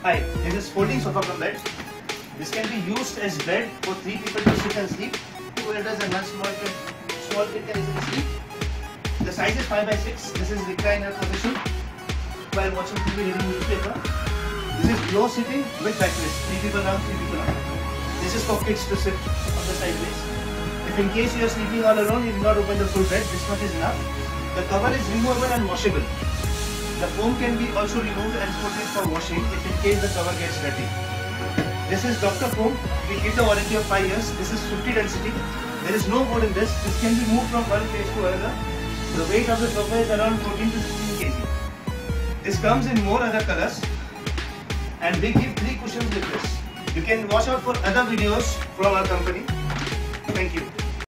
Hi, this is folding sofa cum bed. This can be used as bed for 3 people to sit and sleep. 2 elders and 1 small kid can easily sleep. The size is 5 by 6. This is recliner position while watching TV, reading newspaper. This is low sitting with backrest. 3 people down, 3 people up. This is for kids to sit on the sideways. If in case you are sleeping all alone, you do not open the full bed. This much is enough. The cover is removable and washable. The foam can be also removed and put in for washing if in case the cover gets dirty. This is Dr. Foam. We give the warranty of 5 years. This is 50 density. There is no wood in this. This can be moved from one place to another. The weight of the sofa is around 14 to 16 kg. This comes in more other colors and we give 3 cushions with this. You can watch out for other videos from our company. Thank you.